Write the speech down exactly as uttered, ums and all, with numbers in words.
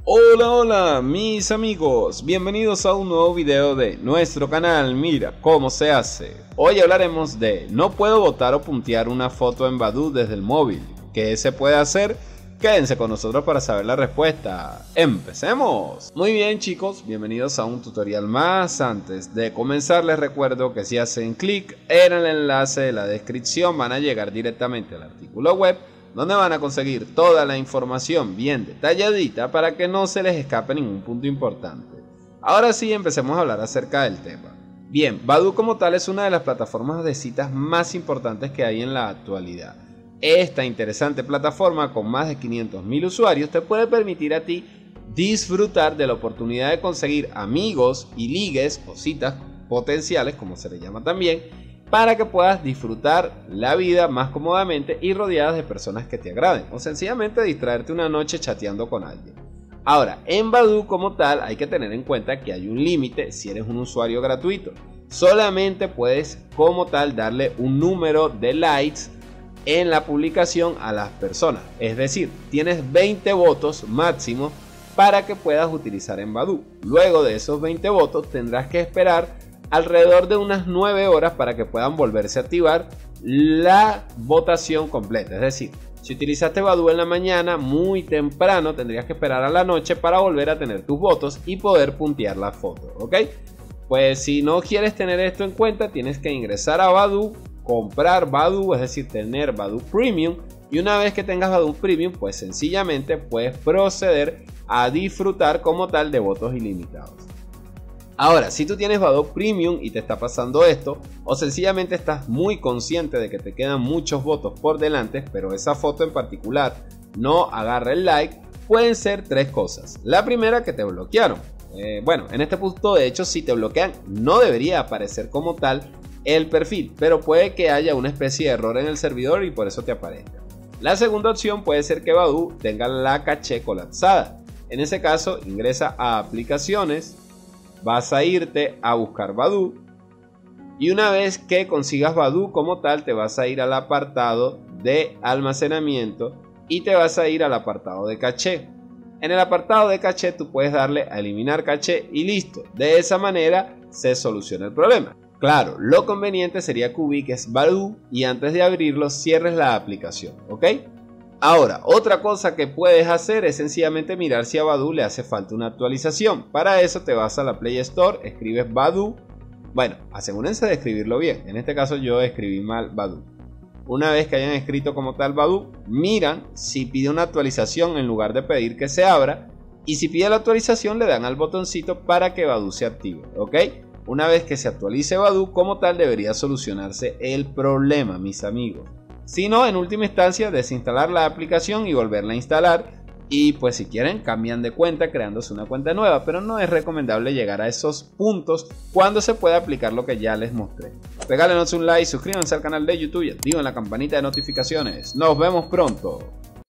Hola, hola mis amigos, bienvenidos a un nuevo video de nuestro canal Mira Cómo Se Hace. Hoy hablaremos de no puedo botar o puntear una foto en Badoo desde el móvil. ¿Qué se puede hacer? Quédense con nosotros para saber la respuesta. ¡Empecemos! Muy bien chicos, bienvenidos a un tutorial más. Antes de comenzar les recuerdo que si hacen clic en el enlace de la descripción van a llegar directamente al artículo web, donde van a conseguir toda la información bien detalladita para que no se les escape ningún punto importante. Ahora sí, empecemos a hablar acerca del tema. Bien, Badoo como tal es una de las plataformas de citas más importantes que hay en la actualidad. Esta interesante plataforma con más de quinientos mil usuarios te puede permitir a ti disfrutar de la oportunidad de conseguir amigos y ligues o citas potenciales, como se le llama también, para que puedas disfrutar la vida más cómodamente y rodeadas de personas que te agraden, o sencillamente distraerte una noche chateando con alguien. Ahora, en Badoo como tal hay que tener en cuenta que hay un límite si eres un usuario gratuito. Solamente puedes como tal darle un número de likes en la publicación a las personas, es decir, tienes veinte votos máximo para que puedas utilizar en Badoo. Luego de esos veinte votos tendrás que esperar alrededor de unas nueve horas para que puedan volverse a activar la votación completa. Es decir, si utilizaste Badoo en la mañana muy temprano, tendrías que esperar a la noche para volver a tener tus votos y poder puntear la foto, ¿ok? Pues si no quieres tener esto en cuenta, tienes que ingresar a Badoo, comprar Badoo, es decir, tener Badoo Premium, y una vez que tengas Badoo Premium, pues sencillamente puedes proceder a disfrutar como tal de votos ilimitados. Ahora, si tú tienes Badoo Premium y te está pasando esto, o sencillamente estás muy consciente de que te quedan muchos votos por delante, pero esa foto en particular no agarra el like, pueden ser tres cosas. La primera, que te bloquearon. Eh, bueno, en este punto de hecho si te bloquean no debería aparecer como tal el perfil, pero puede que haya una especie de error en el servidor y por eso te aparezca. La segunda opción puede ser que Badoo tenga la caché colapsada. En ese caso ingresa a aplicaciones, vas a irte a buscar Badoo y una vez que consigas Badoo como tal te vas a ir al apartado de almacenamiento y te vas a ir al apartado de caché. En el apartado de caché tú puedes darle a eliminar caché y listo. De esa manera se soluciona el problema. Claro, lo conveniente sería que ubiques Badoo y antes de abrirlo cierres la aplicación, ¿ok? Ahora, otra cosa que puedes hacer es sencillamente mirar si a Badoo le hace falta una actualización. Para eso te vas a la Play Store, escribes Badoo. Bueno, asegúrense de escribirlo bien. En este caso yo escribí mal Badoo. Una vez que hayan escrito como tal Badoo, miran si pide una actualización en lugar de pedir que se abra. Y si pide la actualización le dan al botoncito para que Badoo se active, ¿ok? Una vez que se actualice Badoo como tal debería solucionarse el problema, mis amigos. Si no, en última instancia, desinstalar la aplicación y volverla a instalar. Y pues si quieren, cambian de cuenta creándose una cuenta nueva. Pero no es recomendable llegar a esos puntos cuando se puede aplicar lo que ya les mostré. Regálenos un like, suscríbanse al canal de YouTube y activen la campanita de notificaciones. Nos vemos pronto.